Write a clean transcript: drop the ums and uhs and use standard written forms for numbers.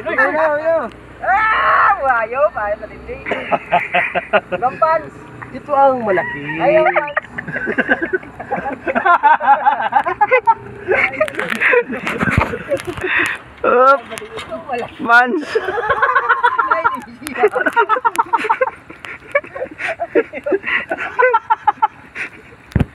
Ayaw pa, matindi. Gampans. Ito ang malaki. Ayaw, pans. Mans.